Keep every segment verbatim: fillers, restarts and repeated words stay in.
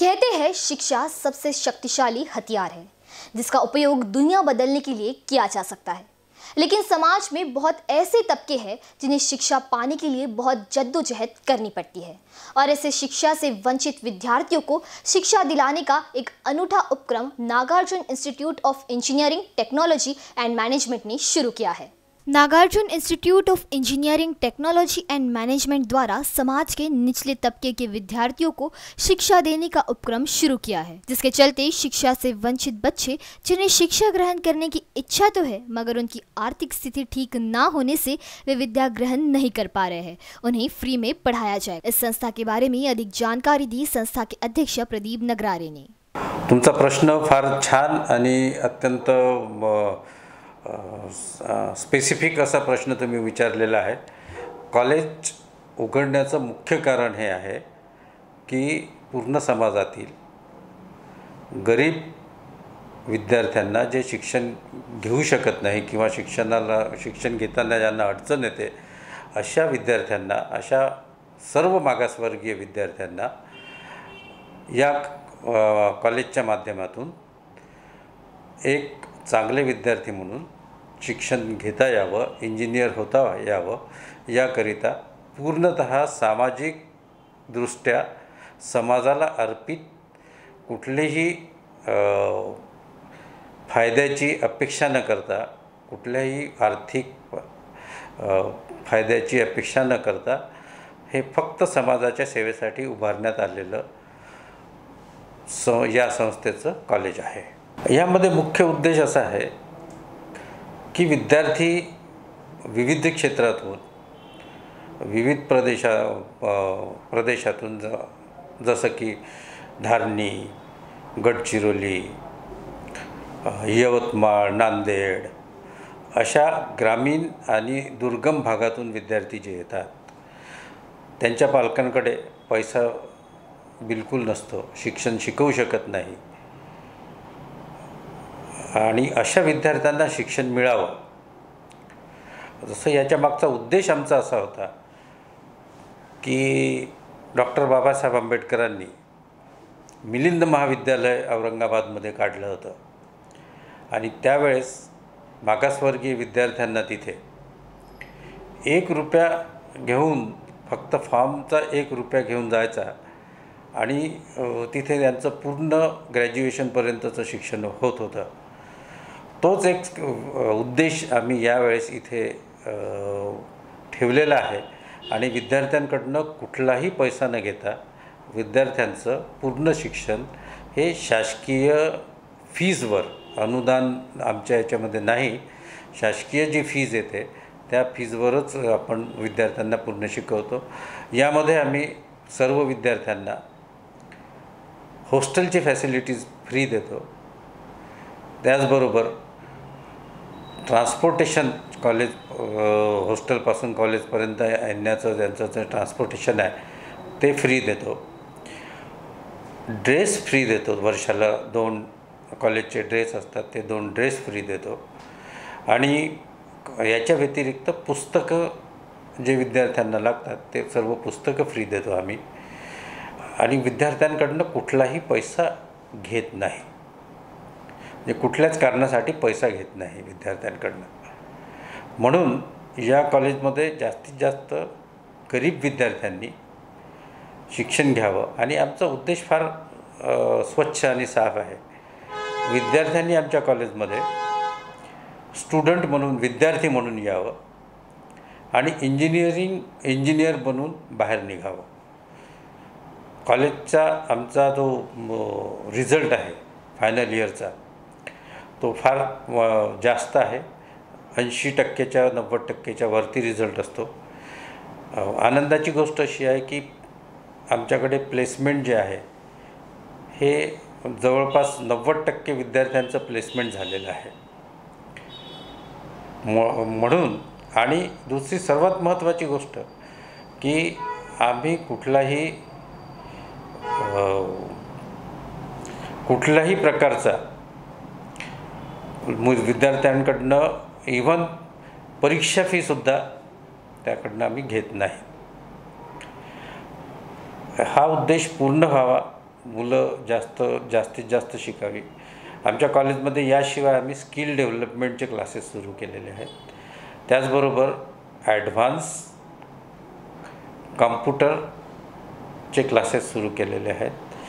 कहते हैं शिक्षा सबसे शक्तिशाली हथियार है जिसका उपयोग दुनिया बदलने के लिए किया जा सकता है। लेकिन समाज में बहुत ऐसे तबके हैं जिन्हें शिक्षा पाने के लिए बहुत जद्दोजहद करनी पड़ती है और ऐसे शिक्षा से वंचित विद्यार्थियों को शिक्षा दिलाने का एक अनूठा उपक्रम Nagarjun institute of engineering technology and management ने शुरू किया है। Nagarjun institute of engineering technology and management द्वारा समाज के निचले तबके के विद्यार्थियों को शिक्षा देने का उपक्रम शुरू किया है, जिसके चलते शिक्षा से वंचित बच्चे जिन्हें शिक्षा ग्रहण करने की इच्छा तो है मगर उनकी आर्थिक स्थिति ठीक ना होने से वे विद्या ग्रहण नहीं कर पा रहे हैं, उन्हें फ्री में पढ़ाया जाए। इस संस्था के बारे में अधिक जानकारी दी संस्था के अध्यक्ष प्रदीप नगरारे ने। तुमचा प्रश्न फार छान आणि अत्यंत स्पेसिफिक असा प्रश्न तुम्ही विचारलेला आहे। कॉलेज उघडण्याचं मुख्य कारण हे आहे की पूर्ण समाजातील गरीब विद्यार्थ्यांना जे शिक्षण घेऊ शकत नाही किंवा शिक्षणाला शिक्षण घेताना ज्यांना अडचण येते अशा विद्यार्थ्यांना, अशा सर्व मागासवर्गीय विद्यार्थ्यांना या कॉलेजच्या माध्यमातून एक चांगले विद्यार्थी म्हणून शिक्षण घेता यावं, इंजिनियर होता यावं याकरिता पूर्णतः सामाजिक दृष्ट्या समाजाला अर्पित कुठलेही फायद्याची अपेक्षा न करता, कुठल्याही आर्थिक फायद्याची अपेक्षा न करता हे फक्त समाजाच्या सेवेसाठी उभारण्यात आलेलं स या संस्थेचं कॉलेज आहे। यामध्ये मुख्य उद्देश असा आहे की विद्यार्थी विविध क्षेत्रातून, विविध प्रदेशा प्रदेशातून ज जसं की धारणी, गडचिरोली, यवतमाळ, नांदेड अशा ग्रामीण आणि दुर्गम भागातून विद्यार्थी जे येतात त्यांच्या पालकांकडे पैसा बिलकुल नसतो, शिक्षण शिकवू शकत नाही आणि अशा विद्यार्थ्यांना शिक्षण मिळावं, जसं याच्या मागचा उद्देश आमचा असा होता की डॉक्टर बाबासाहेब आंबेडकरांनी मिलिंद महाविद्यालय औरंगाबादमध्ये काढलं होतं आणि त्यावेळेस मागासवर्गीय विद्यार्थ्यांना तिथे एक रुपया घेऊन, फक्त फॉर्मचा एक रुपया घेऊन जायचा आणि तिथे त्यांचं पूर्ण ग्रॅज्युएशनपर्यंतचं शिक्षण होत होतं। तोच एक उद्देश आम्ही यावेळेस इथे ठेवलेला आहे आणि विद्यार्थ्यांकडून कुठलाही पैसा न घेता विद्यार्थ्यांचं पूर्ण शिक्षण हे शासकीय फीजवर, अनुदान आमच्या याच्यामध्ये नाही, शासकीय जी फीज येते त्या फीजवरच आपण विद्यार्थ्यांना पूर्ण शिकवतो। यामध्ये आम्ही सर्व विद्यार्थ्यांना हॉस्टेलची फॅसिलिटीज फ्री देतो, त्याचबरोबर ट्रान्सपोर्टेशन कॉलेज हॉस्टेलपासून कॉलेजपर्यंत येण्याचं ज्यांचं जे ट्रान्सपोर्टेशन आहे ते फ्री देतो, ड्रेस फ्री देतो, वर्षाला दोन कॉलेजचे ड्रेस असतात ते दोन ड्रेस फ्री देतो आणि याच्या व्यतिरिक्त पुस्तकं जे विद्यार्थ्यांना लागतात ते सर्व पुस्तकं फ्री देतो आम्ही आणि विद्यार्थ्यांकडून कुठलाही पैसा घेत नाही, म्हणजे कुठल्याच कारणासाठी पैसा घेत नाही विद्यार्थ्यांकडून। म्हणून या कॉलेजमध्ये जास्तीत जास्त गरीब विद्यार्थ्यांनी शिक्षण घ्यावं आणि आमचा उद्देश फार स्वच्छ आणि साफ आहे। विद्यार्थ्यांनी आमच्या कॉलेजमध्ये स्टुडंट म्हणून, विद्यार्थी म्हणून यावं आणि इंजिनिअरिंग इंजिनियर बनून बाहेर निघावं। कॉलेजचा आमचा जो रिझल्ट आहे फायनल इयरचा तो फार जास्त आहे, ऐंशी टक्केच्या नव्वद टक्केच्या वरती रिझल्ट असतो। आनंदाची गोष्ट अशी आहे की आमच्याकडे प्लेसमेंट जे आहे हे जवळपास नव्वद टक्के विद्यार्थ्यांचं प्लेसमेंट झालेलं आहे। म्हणून आणि दुसरी सर्वात महत्त्वाची गोष्ट की आम्ही कुठलाही कुठल्याही प्रकारचा विद्यार्थ्यांकडनं इव्हन परीक्षा फीसुद्धा त्याकडनं आम्ही घेत नाही। हा उद्देश पूर्ण व्हावा मुलं जास्त जास्तीत जास्त शिकावी. आमच्या कॉलेजमध्ये याशिवाय आम्ही स्किल डेव्हलपमेंटचे क्लासेस सुरू केलेले आहेत. त्याचबरोबर ॲडव्हान्स कॉम्प्युटरचे क्लासेस सुरू केलेले आहेत.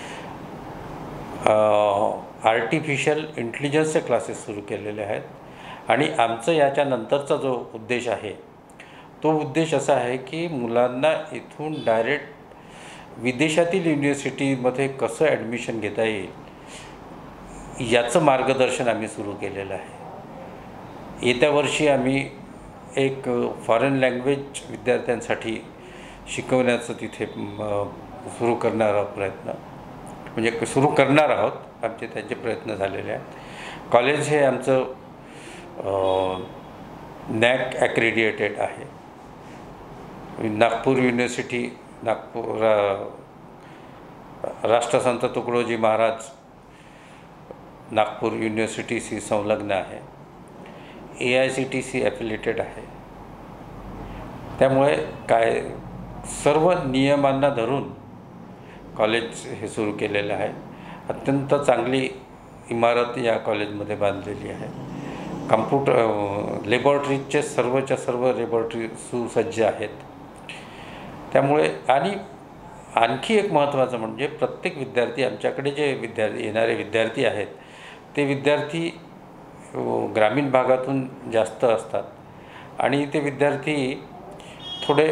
आर्टिफिशियल इंटेलिजन्सचे क्लासेस सुरू केलेले आहेत. आणि आमचं याच्यानंतरचा जो उद्देश आहे तो उद्देश असा आहे की मुलांना इथून डायरेक्ट विदेशातील युनिव्हर्सिटीमध्ये कसं ॲडमिशन घेता येईल याचं मार्गदर्शन आम्ही सुरू केलेलं आहे. येत्या वर्षी आम्ही एक फॉरेन लँग्वेज विद्यार्थ्यांसाठी शिकवण्याचं तिथे सुरू करणार आहोत प्रयत्न, म्हणजे सुरू करणार आहोत. आमचे त्यांचे प्रयत्न झालेले आहेत. कॉलेज हे आमचं नॅक ॲक्रेडिएटेड आहे. नागपूर युनिव्हर्सिटी, नागपूर राष्ट्रसंत तुकडोजी महाराज नागपूर युनिव्हर्सिटीशी संलग्न आहे. ए आय सी टी सी ॲफिलिएटेड आहे. त्यामुळे काय सर्व नियमांना धरून कॉलेज हे सुरू केलेलं आहे. अत्यंत चांगली इमारत या कॉलेजमध्ये बांधलेली आहे. कम्प्युटर लॅबॉरेटरीचे सर्वच्या सर्व लॅबॉरेटरी सुसज्ज आहेत. त्यामुळे आणि आणखी एक महत्त्वाचं म्हणजे प्रत्येक विद्यार्थी, आमच्याकडे जे विद्यार्थी येणारे विद्यार्थी आहेत ते विद्यार्थी ग्रामीण भागातून जास्त असतात. आणि ते विद्यार्थी थोडे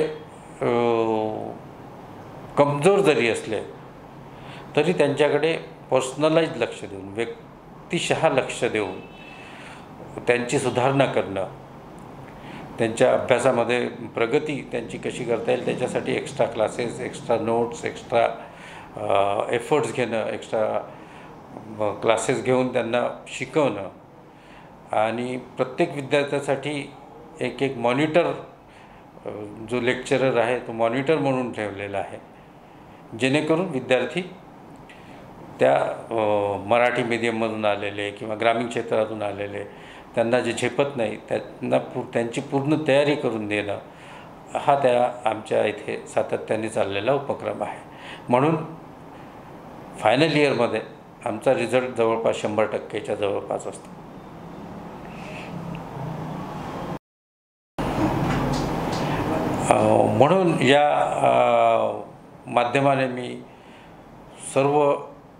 कमजोर जरी असले तरी त्यांच्याकडे पर्सनलाइज लक्ष देऊन, व्यक्तिशः लक्ष देऊन त्यांची सुधारणा करणं, त्यांच्या अभ्यासामध्ये प्रगती त्यांची कशी करता येईल त्याच्यासाठी extra classes, extra notes, extra efforts घेणं, एक्स्ट्रा क्लासेस घेऊन त्यांना शिकवणं. आणि प्रत्येक विद्यार्थ्यासाठी एक एक मॉनिटर, जो लेक्चरर आहे तो मॉनिटर म्हणून ठेवलेला आहे, जेणेकरून विद्यार्थी त्या मराठी मीडियममधून आलेले किंवा ग्रामीण क्षेत्रातून आलेले त्यांना जे झेपत नाही त्यांना पू त्यांची पूर्ण तयारी करून देणं हा त्या आमच्या इथे सातत्याने चाललेला उपक्रम आहे. म्हणून फायनल इयरमध्ये आमचा रिझल्ट जवळपास शंभर टक्केच्या जवळपास असतो. म्हणून या माध्यमाने मी सर्व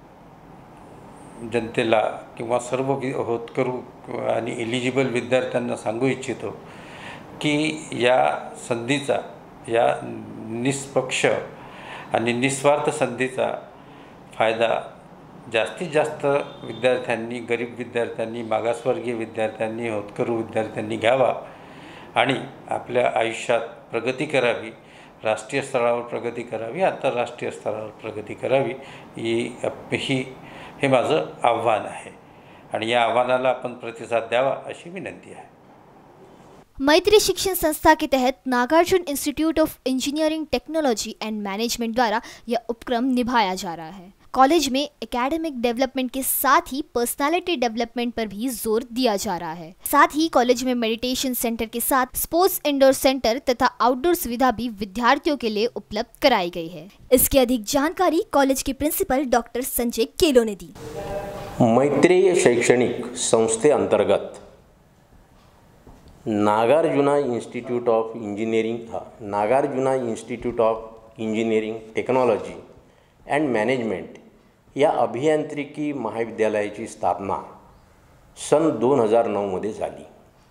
जनतेला किंवा सर्व होतकरू आणि एलिजिबल विद्यार्थ्यांना सांगू इच्छितो की या संधीचा, या निष्पक्ष आणि निस्वार्थ संधीचा फायदा जास्तीत जास्त विद्यार्थ्यांनी, गरीब विद्यार्थ्यांनी, मागासवर्गीय विद्यार्थ्यांनी, होतकरू विद्यार्थ्यांनी घ्यावा आणि आपल्या आयुष्यात प्रगती करावी, राष्ट्रीय स्तरावर प्रगती करावी, आंतरराष्ट्रीय स्तरावर प्रगती करावी ही ही हे माझं आव्हान आहे. आणि या आव्हानाला आपण प्रतिसाद द्यावा अशी विनंती आहे. मैत्री शिक्षण संस्था के तहत Nagarjun institute of engineering technology and management द्वारा यह उपक्रम निभाया जा रहा है. कॉलेज में एकेडमिक डेवलपमेंट के साथ ही पर्सनालिटी डेवलपमेंट पर भी जोर दिया जा रहा है. साथ ही कॉलेज में मेडिटेशन सेंटर के साथ स्पोर्ट्स इंडोर सेंटर तथा आउटडोर सुविधा भी विद्यार्थियों के लिए उपलब्ध कराई गई है. इसकी अधिक जानकारी कॉलेज के प्रिंसिपल डॉक्टर संजय केलो ने दी. मैत्रेय शैक्षणिक संस्थेअंतर्गत Nagarjuna institute of engineering Nagarjuna institute of engineering technology and management या अभियांत्रिकी महाविद्यालयाची स्थापना सन दोन हजार नऊमध्ये झाली.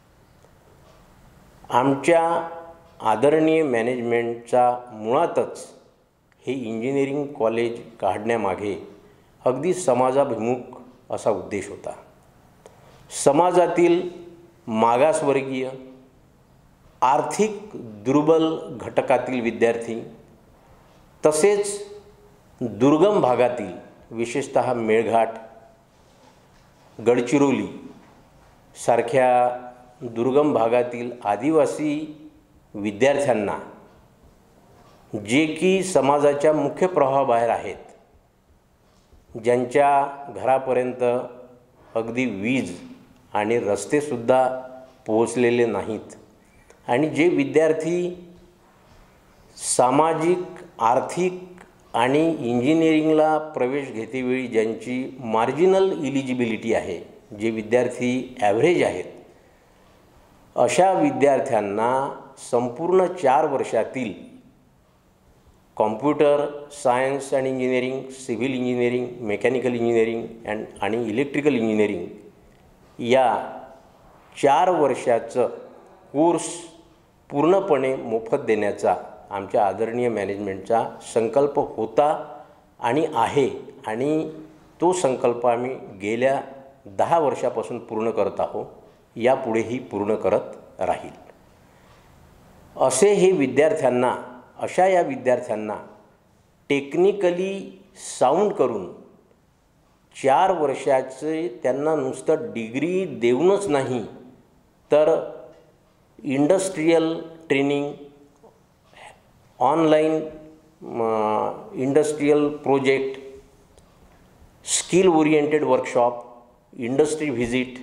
आमच्या आदरणीय मॅनेजमेंटचा मुळातच हे इंजिनिअरिंग कॉलेज काढण्यामागे अगदी समाजाभिमुख असा उद्देश होता. समाजातील मागासवर्गीय, आर्थिक दुर्बल घटकातील विद्यार्थी तसेच दुर्गम भागातील, विशेषतः मेळघाट, गडचिरोली सारख्या दुर्गम भागातील आदिवासी विद्यार्थ्यांना, जे की समाजाच्या मुख्य प्रवाहाबाहेर आहेत, ज्यांच्या घरापर्यंत अगदी वीज आणि रस्तेसुद्धा पोहोचलेले नाहीत आणि जे विद्यार्थी सामाजिक, आर्थिक आणि इंजिनिअरिंगला प्रवेश घेतेवेळी ज्यांची मार्जिनल इलिजिबिलिटी आहे, जे विद्यार्थी ॲव्हरेज आहेत, अशा विद्यार्थ्यांना संपूर्ण चार वर्षातील computer science and engineering, civil engineering, mechanical engineering and आणि इलेक्ट्रिकल इंजिनिअरिंग या चार वर्षाचं कोर्स पूर्णपणे मोफत देण्याचा आमच्या आदरणीय मॅनेजमेंटचा संकल्प होता आणि आहे, आणि तो संकल्प आम्ही गेल्या दहा वर्षापासून पूर्ण करत आहोत, यापुढेही पूर्ण करत राहील. असे हे विद्यार्थ्यांना अशा या विद्यार्थ्यांना टेक्निकली साऊंड करून चार वर्षाचे त्यांना नुसतं डिग्री देऊनच नाही, तर industrial training, online industrial project, skill oriented workshop, industry visit,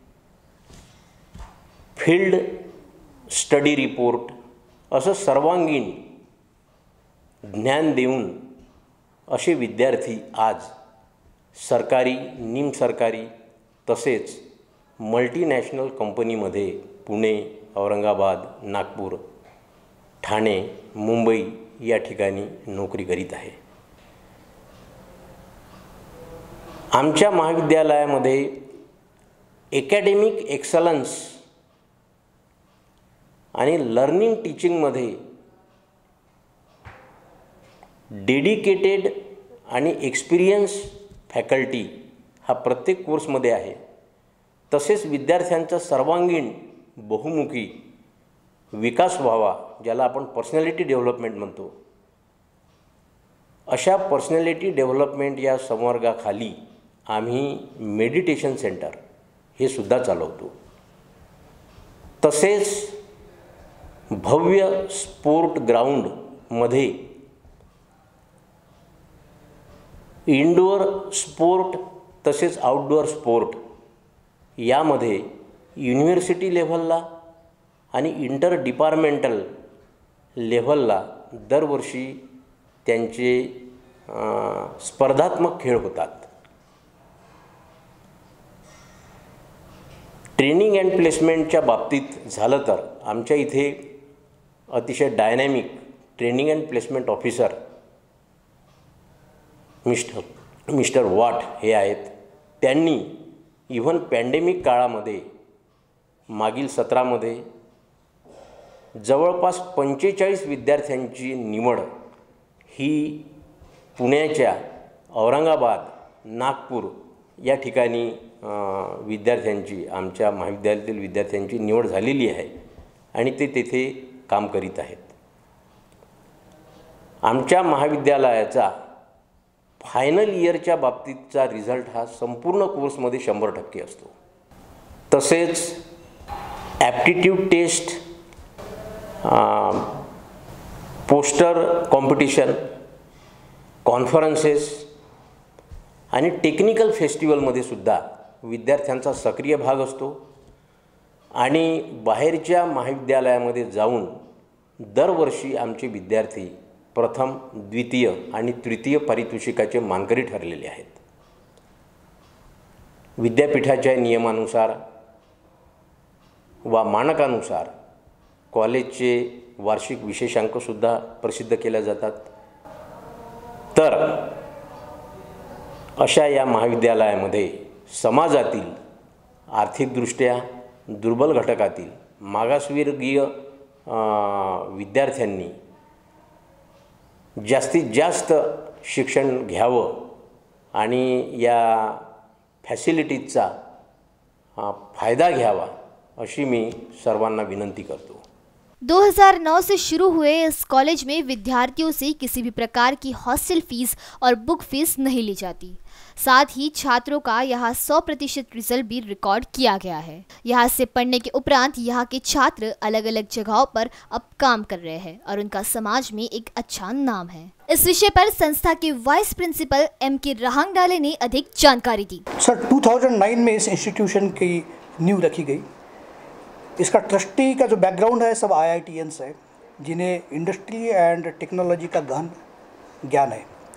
field study report असं सर्वांगीण ज्ञान देऊन असे विद्यार्थी आज सरकारी, निमसरकारी तसेच मल्टीनॅशनल कंपनीमध्ये पुणे, औरंगाबाद, नागपूर, ठाणे, मुंबई या ठिकाणी नोकरी करीत आहे. आमच्या महाविद्यालयामध्ये ॲकॅडेमिक एक्सलन्स आणि लर्निंग टीचिंगमध्ये डेडिकेटेड आणि एक्सपिरियन्स फॅकल्टी हा प्रत्येक कोर्समध्ये आहे. तसेच विद्यार्थ्यांचा सर्वांगीण बहुमुखी विकास व्हावा, ज्याला आपण पर्सनॅलिटी डेव्हलपमेंट म्हणतो, अशा पर्सनॅलिटी डेव्हलपमेंट या संवर्गाखाली आम्ही मेडिटेशन सेंटर हे सुद्धा चालवतो. तसेच भव्य स्पोर्ट ग्राउंडमध्ये इनडोअर स्पोर्ट तसेच आउटडोअर स्पोर्ट यामध्ये युनिव्हर्सिटी लेव्हलला आणि इंटर डिपार्टमेंटल लेव्हलला दरवर्षी त्यांचे स्पर्धात्मक खेळ होतात. ट्रेनिंग अँड प्लेसमेंटच्या बाबतीत झालं तर आमच्या इथे अतिशय dynamic training and placement officer mister mister वाट हे आहेत. त्यांनी इव्हन पॅन्डेमिक काळामध्ये मागील सत्रामध्ये जवळपास पंचेचाळीस विद्यार्थ्यांची निवड ही पुण्याच्या, औरंगाबाद, नागपूर या ठिकाणी विद्यार्थ्यांची, आमच्या महाविद्यालयातील विद्यार्थ्यांची निवड झालेली आहे आणि ते तेथे काम करीत आहेत. आमच्या महाविद्यालयाचा फायनल इयरच्या बाबतीतचा रिझल्ट हा संपूर्ण कोर्समध्ये शंभर टक्के असतो. तसेच aptitude test, poster competition, conferences आणि टेक्निकल फेस्टिवलमध्ये सुद्धा विद्यार्थ्यांचा सक्रिय भाग असतो आणि बाहेरच्या महाविद्यालयामध्ये जाऊन दरवर्षी आमचे विद्यार्थी प्रथम, द्वितीय आणि तृतीय पारितोषिकाचे मानकरी ठरलेले आहेत. विद्यापीठाच्या नियमानुसार वा मानकानुसार कॉलेजचे वार्षिक विशेषांकसुद्धा प्रसिद्ध केल्या जातात. तर अशा या महाविद्यालयामध्ये समाजातील आर्थिकदृष्ट्या दुर्बल घटकातील मागासवर्गीय विद्यार्थ्यांनी जास्तीत जास्त शिक्षण घ्यावं आणि या फॅसिलिटीजचा फायदा घ्यावा अशी मी सर्वांना विनंती करतो. दो हज़ार नौ से शुरू हुए इस कॉलेज में विद्यार्थियों से किसी भी प्रकार की हॉस्टल फीस और बुक फीस नहीं ली जाती. साथ ही छात्रों का यहाँ सौ प्रतिशत रिजल्ट भी रिकॉर्ड किया गया है. यहाँ से पढ़ने के उपरांत यहाँ के छात्र अलग अलग जगहों पर अब काम कर रहे हैं और उनका समाज में एक अच्छा नाम है. इस विषय पर संस्था के वाइस प्रिंसिपल एम के रहांगडाले ने अधिक जानकारी दी. सर, दो हज़ार नौ में इस इंस्टीट्यूशन की नींव रखी गई. इसका ट्रस्टी का जो बैकग्राउंड है सब आई आई टी एन्स है, जिन्हें इंडस्ट्री एंड टेक्नोलॉजी का गहन ज्ञान है.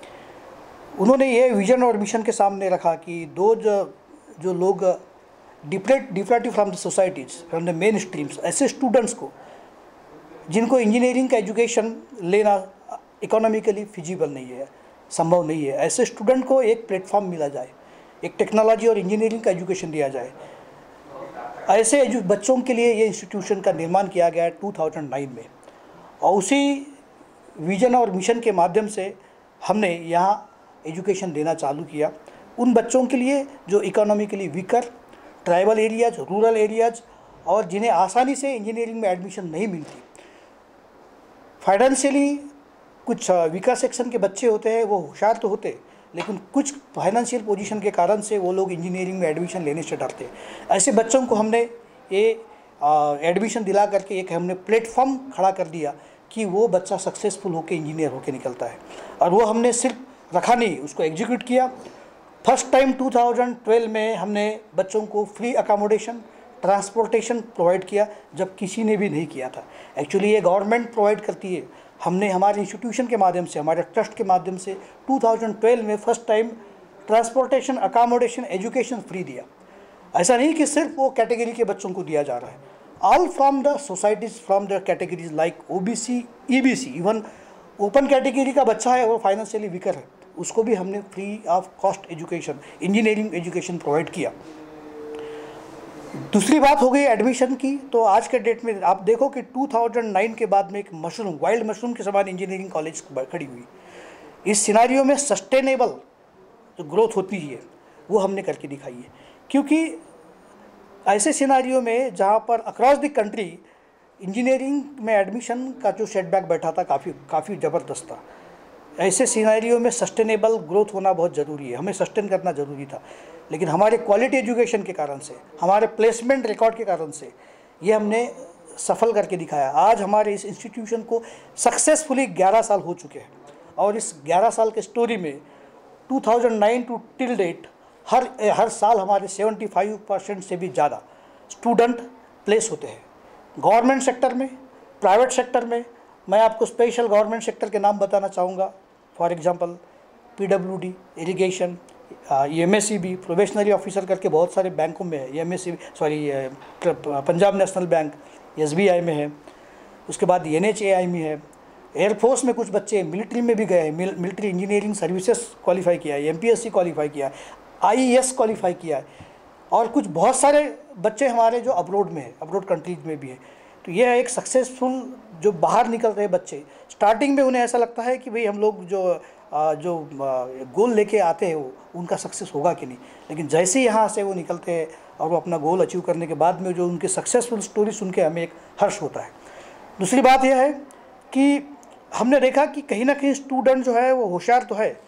उन्होंने ये विजन और मिशन के सामने रखा कि दो जो जो लोग deprive deprived from the societies from the main streams, ऐसे स्टूडेंट्स को जिनको इंजीनियरिंग का एजुकेशन लेना इकोनॉमिकली फिजिबल नहीं है, संभव नहीं है, ऐसे स्टूडेंट को एक प्लेटफॉर्म मिला जाए, एक टेक्नोलॉजी और इंजीनियरिंग का एजुकेशन दिया जाए। ऐसे बच्चों के लिए ये इंस्टीट्यूशन का निर्माण किया गया है दो हज़ार नौ में, और उसी विजन और मिशन के माध्यम से हमने यहाँ एजुकेशन देना चालू किया उन बच्चों के लिए जो economically weaker, tribal areas, rural areas और जिन्हें आसानी से इंजीनियरिंग में एडमिशन नहीं मिलती। फाइनेंशियली कुछ वीकर सेक्शन के बच्चे होते हैं, वो होशियार तो होते, लेकिन कुछ फाइनेंशियल पोजीशन के कारण से वो लोग इंजीनियरिंग में एडमिशन लेने से डरते हैं। ऐसे बच्चों को हमने ये एडमिशन दिला करके एक हमने प्लेटफॉर्म खड़ा कर दिया कि वो बच्चा सक्सेसफुल होकर इंजीनियर होकर निकलता है, और वो हमने सिर्फ रखा नहीं, उसको एग्जीक्यूट किया। फर्स्ट टाइम दो हज़ार बारह में हमने बच्चों को फ्री अकोमोडेशन, ट्रांसपोर्टेशन प्रोवाइड किया, जब किसी ने भी नहीं किया था। एक्चुअली ये गवर्नमेंट प्रोवाइड करती है, हमने हमारे इंस्टीट्यूशन के माध्यम से, हमारे ट्रस्ट के माध्यम से दो हज़ार बारह में first time transportation, accommodation, education free दिया। ऐसा नहीं कि सिर्फ वो कैटेगरी के बच्चों को दिया जा रहा है, all from the societies, from the categories like OBC, EBC, even open category का बच्चा है, वो फाइनेंशियली वीकर है, उसको भी हमने free of cost education, engineering education provide किया। दूसरी बात हो गई एडमिशन की, तो आज के डेट में आप देखो कि दो हज़ार नौ के बाद में एक मशरूम, वाइल्ड मशरूम के समान इंजीनियरिंग कॉलेज खड़ी हुई। इस सिनारियो में सस्टेनेबल जो ग्रोथ होती है वो हमने करके दिखाई है, क्योंकि ऐसे सिनारियो में जहाँ पर अक्रॉस द कंट्री इंजीनियरिंग में एडमिशन का जो सेटबैक बैठा था काफ़ी काफ़ी ज़बरदस्त था। ऐसे सिनारियो में सस्टेनेबल ग्रोथ होना बहुत ज़रूरी है, हमें सस्टेन करना ज़रूरी था, लेकिन हमारे क्वालिटी एजुकेशन के कारण से, हमारे प्लेसमेंट रिकॉर्ड के कारण से ये हमने सफल करके दिखाया। आज हमारे इस इंस्टीट्यूशन को सक्सेसफुली ग्यारह साल हो चुके हैं, और इस ग्यारह साल के स्टोरी में दो हज़ार नौ टू टिल डेट हर हर साल हमारे पचहत्तर परसेंट से भी ज़्यादा स्टूडेंट प्लेस होते हैं, गवर्नमेंट सेक्टर में, प्राइवेट सेक्टर में। मैं आपको स्पेशल गवर्नमेंट सेक्टर के नाम बताना चाहूँगा, for example PWD, irrigation, MSCB, probationary officer करके बहुत सारे बैंकों में है, MSCB sorry Punjab National Bank, SBI में है, उसके बाद एनएचएआई में है, एयरफोर्स में कुछ बच्चे मिलिट्री में भी गए हैं, mil, military engineering services qualify किया है, एमपीएससी क्वालिफाई किया है, आईईएस क्वालिफाई किया है, और कुछ बहुत सारे बच्चे हमारे जो अब्रोड में है, अब्रोड कंट्रीज में भी है। तो यह है एक सक्सेसफुल, जो बाहर निकल रहे बच्चे, स्टार्टिंग में उन्हें ऐसा लगता है कि भाई हम लोग जो आ, जो गोल लेके आते हैं वो उनका सक्सेस होगा कि नहीं, लेकिन जैसे ही यहाँ से वो निकलते हैं और वो अपना गोल अचीव करने के बाद में जो उनके सक्सेसफुल स्टोरी सुन के हमें एक हर्ष होता है। दूसरी बात यह है कि हमने देखा कि कहीं ना कहीं स्टूडेंट जो है वो होशियार तो है,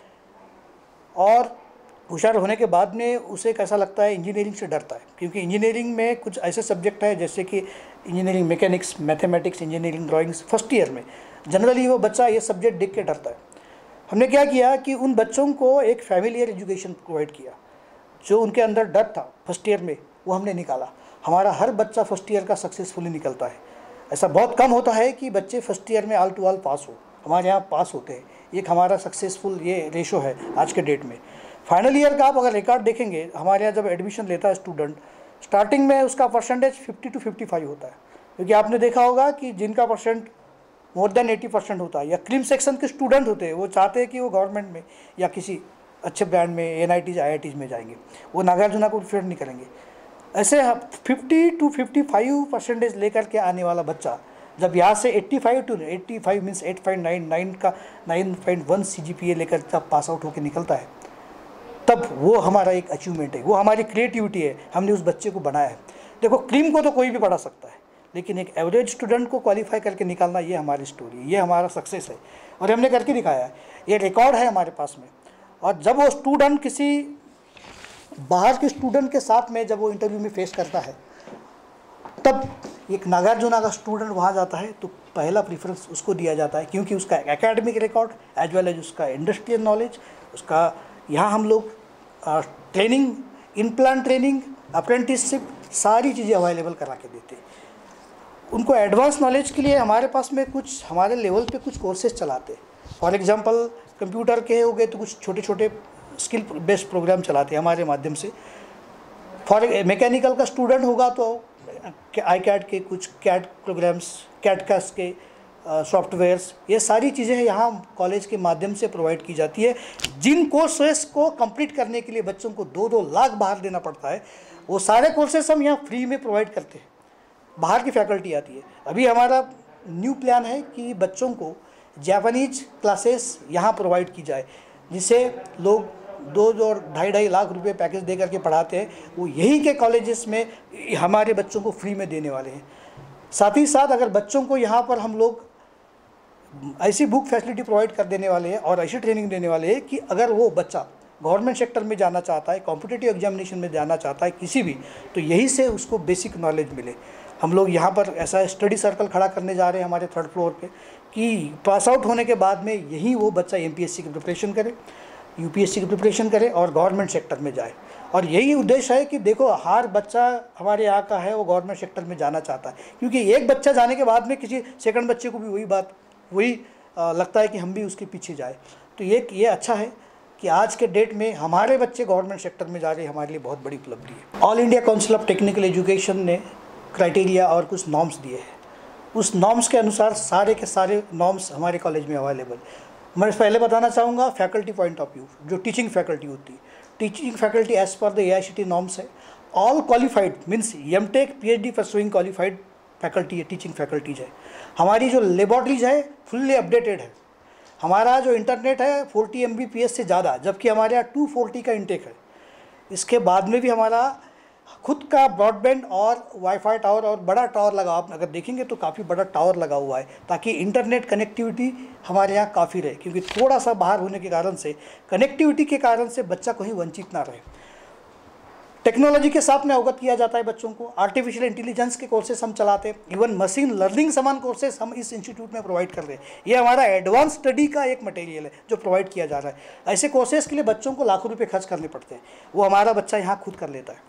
और होशियार होने के बाद में उसे कैसा लगता है, इंजीनियरिंग से डरता है, क्योंकि इंजीनियरिंग में कुछ ऐसे सब्जेक्ट है जैसे कि engineering mechanics, mathematics, engineering drawings, first year में जनरली वो बच्चा ये सब्जेक्ट देख के डरता है। हमने क्या किया कि उन बच्चों को एक फैमिलियर एजुकेशन प्रोवाइड किया, जो उनके अंदर डर था फर्स्ट ईयर में वो हमने निकाला। हमारा हर बच्चा फर्स्ट ईयर का सक्सेसफुली निकलता है। ऐसा बहुत कम होता है कि बच्चे फर्स्ट ईयर में ऑल टू ऑल पास हो, हमारे यहाँ पास होते हैं, एक हमारा सक्सेसफुल ये रेशो है आज के डेट में। फाइनल ईयर का आप अगर रिकॉर्ड देखेंगे, हमारे यहाँ जब एडमिशन लेता है स्टूडेंट, स्टार्टिंग में उसका percentage fifty to fifty five होता है, क्योंकि आपने देखा होगा कि जिनका percent more than eighty percent होता है या क्रीम सेक्शन के स्टूडेंट होते हैं, वो चाहते हैं कि वो गवर्नमेंट में या किसी अच्छे ब्रांड में, N I Ts, I I Ts में जाएंगे, वो नागार्जुना को प्रेफर नहीं करेंगे। ऐसे fifty to fifty five percentage लेकर के आने वाला बच्चा जब यहाँ से eighty five to eighty five means eight point nine nine का nine point one C G P A लेकर जब पास आउट होकर निकलता है, तब वो हमारा एक अचीवमेंट है, वो हमारी क्रिएटिविटी है, हमने उस बच्चे को बनाया है। देखो, क्रीम को तो कोई भी पढ़ा सकता है, लेकिन एक एवरेज स्टूडेंट को क्वालिफाई करके निकालना, ये हमारी स्टोरी, ये हमारा सक्सेस है, और हमने करके दिखाया है। ये रिकॉर्ड है हमारे पास में। और जब वो स्टूडेंट किसी बाहर के स्टूडेंट के साथ में जब वो इंटरव्यू में फेस करता है, तब एक नागार्जुना का स्टूडेंट वहाँ जाता है तो पहला प्रीफरेंस उसको दिया जाता है, क्योंकि उसका academic record as well as उसका इंडस्ट्रियल नॉलेज, उसका यहाँ हम लोग training, in plan training, apprenticeship, सारी चीज़ें अवेलेबल करा के देते हैं। उनको एडवांस नॉलेज के लिए हमारे पास में कुछ, हमारे लेवल पे कुछ कोर्सेज चलाते हैं। फॉर एग्जांपल कंप्यूटर के हो गए तो कुछ छोटे छोटे स्किल बेस्ड प्रोग्राम चलाते हैं हमारे माध्यम से। फॉर मैकेनिकल का स्टूडेंट होगा तो आई कैड के कुछ कैड प्रोग्राम्स, कैड कास्ट के सॉफ्टवेयर्स, ये सारी चीज़ें यहाँ कॉलेज के माध्यम से प्रोवाइड की जाती है। जिन कोर्सेस को कंप्लीट करने के लिए बच्चों को दो दो लाख बाहर देना पड़ता है, वो सारे कोर्सेस हम यहाँ फ्री में प्रोवाइड करते हैं। बाहर की फैकल्टी आती है। अभी हमारा न्यू प्लान है कि बच्चों को जापानीज क्लासेस यहाँ प्रोवाइड की जाए, जिसे लोग दो दो और ढाई ढाई लाख रुपए पैकेज दे करके पढ़ाते हैं, वो यहीं के कॉलेजेस में हमारे बच्चों को फ्री में देने वाले हैं। साथ ही साथ अगर बच्चों को यहाँ पर हम लोग ऐसी बुक फैसिलिटी प्रोवाइड कर देने वाले हैं और ऐसी ट्रेनिंग देने वाले हैं कि अगर वो बच्चा गवर्नमेंट सेक्टर में जाना चाहता है, कॉम्पिटिटिव एग्जामिनेशन में जाना चाहता है किसी भी, तो यहीं से उसको बेसिक नॉलेज मिले। हम लोग यहाँ पर ऐसा स्टडी सर्कल खड़ा करने जा रहे हैं हमारे थर्ड फ्लोर पे कि पास आउट होने के बाद में यही वो बच्चा एमपीएससी की प्रिपरेशन करे, यूपीएससी की प्रिपरेशन करे और गवर्नमेंट सेक्टर में जाए। और यही उद्देश्य है कि देखो हर बच्चा हमारे यहाँ का है वो गवर्नमेंट सेक्टर में जाना चाहता है, क्योंकि एक बच्चा जाने के बाद में किसी सेकंड बच्चे को भी वही बात वही लगता है कि हम भी उसके पीछे जाए। तो ये ये अच्छा है कि आज के डेट में हमारे बच्चे गवर्नमेंट सेक्टर में जा रहे हैं, हमारे लिए बहुत बड़ी उपलब्धि है। All India Council of Technical Education ने क्राइटेरिया और कुछ नॉर्म्स दिए हैं। उस नॉर्म्स के अनुसार सारे के सारे नॉर्म्स हमारे कॉलेज में अवेलेबल। मैं पहले बताना चाहूँगा फैकल्टी पॉइंट ऑफ व्यू, जो टीचिंग फैकल्टी होती है, teaching faculty as per the A I C T norms है। All qualified means M tech P H D pursuing qualified faculty है, टीचिंग फैकल्टीज है। हमारी जो लेबॉर्ट्रीज है फुल्ली अपडेटेड है। हमारा जो इंटरनेट है forty M B P S से ज़्यादा, जबकि हमारे यहाँ टू फोर्टी का इंटेक है। इसके बाद में भी हमारा खुद का ब्रॉडबैंड और वाईफाई टावर और बड़ा टावर लगा, आप अगर देखेंगे तो काफ़ी बड़ा टावर लगा हुआ है, ताकि इंटरनेट कनेक्टिविटी हमारे यहाँ काफ़ी रहे। क्योंकि थोड़ा सा बाहर होने के कारण से, कनेक्टिविटी के कारण से बच्चा कहीं वंचित ना रहे। टेक्नोलॉजी के साथ में अवगत किया जाता है बच्चों को। आर्टिफिशियल इंटेलिजेंस के कोर्सेस हम चलाते हैं, इवन मशीन लर्निंग समान कोर्सेस हम इस इंस्टीट्यूट में प्रोवाइड कर रहे हैं। ये हमारा एडवांस स्टडी का एक मटेरियल है जो प्रोवाइड किया जा रहा है। ऐसे कोर्सेज के लिए बच्चों को लाखों रुपए खर्च करने पड़ते हैं, वो हमारा बच्चा यहाँ खुद कर लेता है।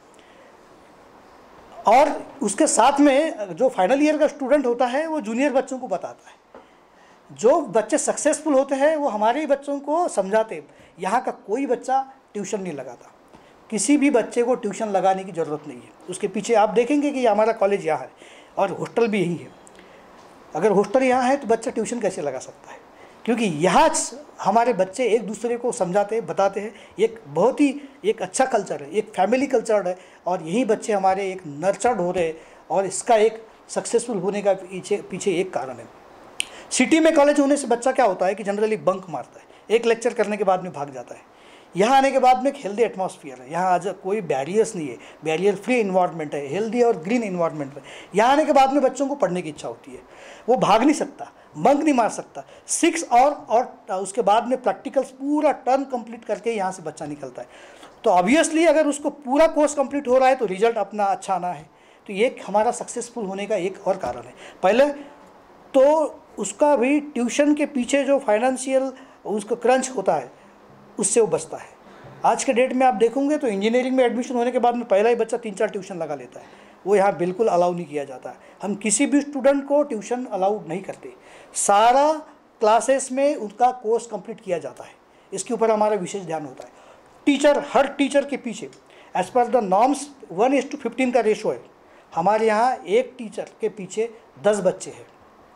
और उसके साथ में जो फाइनल ईयर का स्टूडेंट होता है वो जूनियर बच्चों को बताता है। जो बच्चे सक्सेसफुल होते हैं वो हमारे ही बच्चों को समझाते। यहाँ का कोई बच्चा ट्यूशन नहीं लगाता, किसी भी बच्चे को ट्यूशन लगाने की ज़रूरत नहीं है। उसके पीछे आप देखेंगे कि हमारा कॉलेज यहाँ है और हॉस्टल भी यही है। अगर हॉस्टल यहाँ है तो बच्चा ट्यूशन कैसे लगा सकता है? क्योंकि यहाँ हमारे बच्चे एक दूसरे को समझाते हैं, बताते हैं। एक बहुत ही एक अच्छा कल्चर है, एक फैमिली कल्चर है, और यही बच्चे हमारे एक नर्चर्ड हो रहे हैं। और इसका एक सक्सेसफुल होने का पीछे पीछे एक कारण है। सिटी में कॉलेज होने से बच्चा क्या होता है कि जनरली बंक मारता है, एक लेक्चर करने के बाद में भाग जाता है। यहाँ आने के बाद में एक हेल्दी एटमॉस्फेयर है, यहाँ आज कोई बैरियर्स नहीं है, बैरियर फ्री इन्वायरमेंट है, हेल्दी और ग्रीन इन्वायरमेंट है। यहाँ आने के बाद में बच्चों को पढ़ने की इच्छा होती है, वो भाग नहीं सकता, बंक नहीं मार सकता। सिक्स और और उसके बाद में प्रैक्टिकल्स पूरा टर्म कंप्लीट करके यहाँ से बच्चा निकलता है। तो ऑब्वियसली अगर उसको पूरा कोर्स कंप्लीट हो रहा है तो रिजल्ट अपना अच्छा आना है। तो ये हमारा सक्सेसफुल होने का एक और कारण है। पहले तो उसका भी ट्यूशन के पीछे जो फाइनेंशियल उसका क्रंच होता है उससे वो बचता है। आज के डेट में आप देखोगे तो इंजीनियरिंग में एडमिशन होने के बाद में पहला ही बच्चा तीन चार ट्यूशन लगा लेता है, वो यहाँ बिल्कुल अलाउ नहीं किया जाता है। हम किसी भी स्टूडेंट को ट्यूशन अलाउ नहीं करते, सारा क्लासेस में उनका कोर्स कंप्लीट किया जाता है। इसके ऊपर हमारा विशेष ध्यान होता है। टीचर, हर टीचर के पीछे as per the norms one is to fifteen का रेशो है। हमारे यहाँ एक टीचर के पीछे दस बच्चे हैं।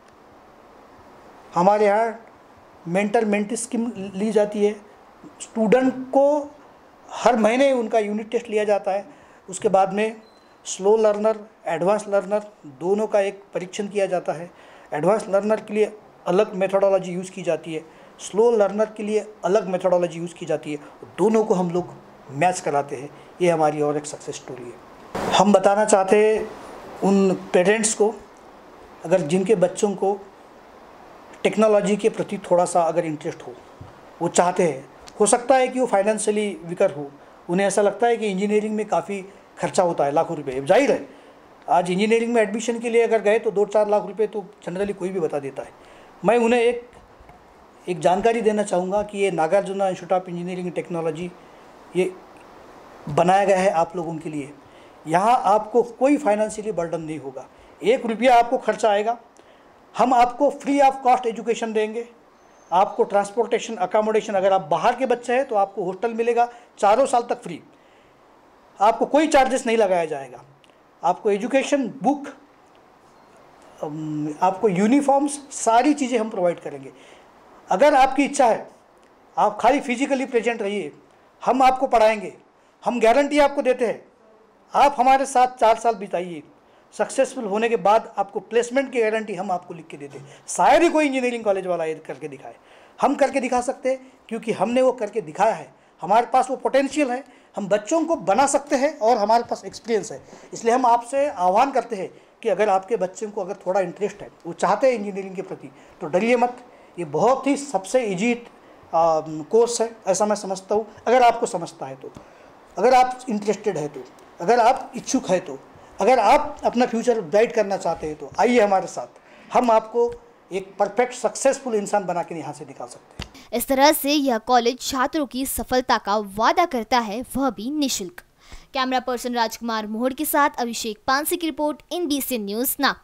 हमारे यहाँ मेंटर मेंटी स्कीम ली जाती है। स्टूडेंट को हर महीने उनका यूनिट टेस्ट लिया जाता है। उसके बाद में स्लो लर्नर, एडवांस लर्नर दोनों का एक परीक्षण किया जाता है। एडवांस लर्नर के लिए अलग मेथोडोलॉजी यूज़ की जाती है, स्लो लर्नर के लिए अलग मेथोडोलॉजी यूज़ की जाती है। दोनों को हम लोग मैच कराते हैं। ये हमारी और एक सक्सेस स्टोरी है। हम बताना चाहते हैं उन पेरेंट्स को, अगर जिनके बच्चों को टेक्नोलॉजी के प्रति थोड़ा सा अगर इंटरेस्ट हो, वो चाहते हैं, हो सकता है कि वो फाइनेंशियली वीकर हो, उन्हें ऐसा लगता है कि इंजीनियरिंग में काफ़ी खर्चा होता है, लाखों रुपए। जाहिर है आज इंजीनियरिंग में एडमिशन के लिए अगर गए तो दो चार लाख रुपए तो जनरली कोई भी बता देता है। मैं उन्हें एक एक जानकारी देना चाहूँगा कि ये Nagarjuna institute of engineering and technology ये बनाया गया है आप लोगों के लिए। यहाँ आपको कोई फाइनेंशियली बर्डन नहीं होगा, एक रुपया आपको खर्चा आएगा। हम आपको फ्री ऑफ कॉस्ट एजुकेशन देंगे। आपको ट्रांसपोर्टेशन, अकोमोडेशन, अगर आप बाहर के बच्चे हैं तो आपको हॉस्टल मिलेगा चारों साल तक फ्री, आपको कोई चार्जेस नहीं लगाया जाएगा। आपको एजुकेशन, बुक, आपको यूनिफॉर्म्स, सारी चीज़ें हम प्रोवाइड करेंगे। अगर आपकी इच्छा है आप खाली फिजिकली प्रेजेंट रहिए, हम आपको पढ़ाएंगे। हम गारंटी आपको देते हैं, आप हमारे साथ चार साल बिताइए, सक्सेसफुल होने के बाद आपको प्लेसमेंट की गारंटी हम आपको लिख के देते हैं। शायद ही कोई इंजीनियरिंग कॉलेज वाला ये करके दिखाए, हम करके दिखा सकते हैं क्योंकि हमने वो करके दिखाया है। हमारे पास वो पोटेंशियल है, हम बच्चों को बना सकते हैं और हमारे पास एक्सपीरियंस है। इसलिए हम आपसे आह्वान करते हैं कि अगर आपके बच्चे को अगर थोड़ा इंटरेस्ट है, वो चाहते हैं इंजीनियरिंग के प्रति, तो डरिए मत। ये बहुत ही सबसे ईजी कोर्स है, ऐसा मैं समझता हूँ। अगर आपको समझता है तो, अगर आप इंटरेस्टेड है तो, अगर आप इच्छुक है तो, अगर आप अपना फ्यूचर ब्राइट करना चाहते हैं तो आइए हमारे साथ, हम आपको एक परफेक्ट सक्सेसफुल इंसान बना के यहाँ से निकाल सकते हैं। इस तरह से यह कॉलेज छात्रों की सफलता का वादा करता है, वह भी निःशुल्क। कैमरा पर्सन राजकुमार मोहड़ के साथ अभिषेक पानसी की रिपोर्ट, एनबीसी न्यूज़ नागपुर।